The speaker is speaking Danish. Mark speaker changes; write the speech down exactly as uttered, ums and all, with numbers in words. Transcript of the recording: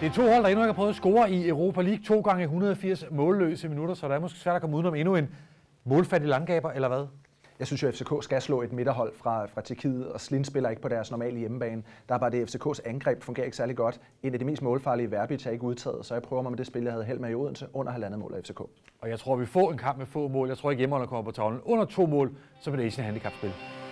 Speaker 1: Det er to hold, der endnu ikke har prøvet at score i Europa League to gange et hundrede og firs målløse minutter, så der er måske svært at komme udenom endnu en målfattig langgaber, eller hvad?
Speaker 2: Jeg synes jo, at F C K skal slå et midterhold fra, fra Tjekkiet, og Slind spiller ikke på deres normale hjemmebane. Der er bare det, F C K's angreb fungerer ikke særlig godt. En af de mest målfarlige, Verbic, er ikke udtaget, så jeg prøver mig med det spil, jeg havde held med i Odense, under halvandet mål af F C K.
Speaker 1: Og jeg tror, vi får en kamp med få mål. Jeg tror ikke, hjemmeholdet kommer på tavlen under to mål, som et Asian handicap-spil.